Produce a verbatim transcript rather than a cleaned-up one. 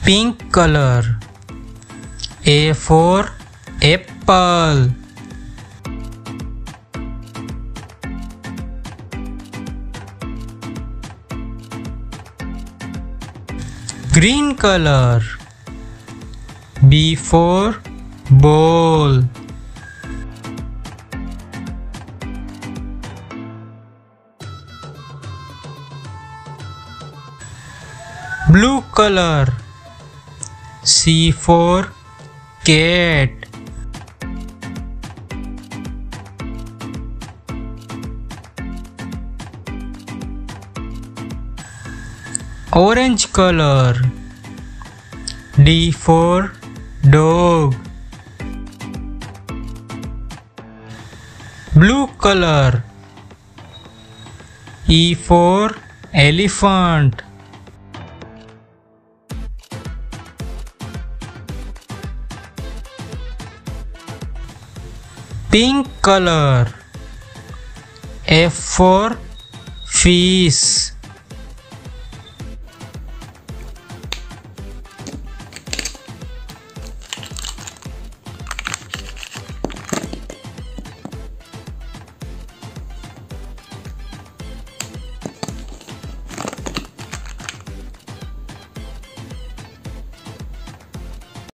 pink color. A for apple. Green color. B for boll. Blue color. C for cat. Orange color. D for dog. Blue color. E for elephant. Pink color. F for fish.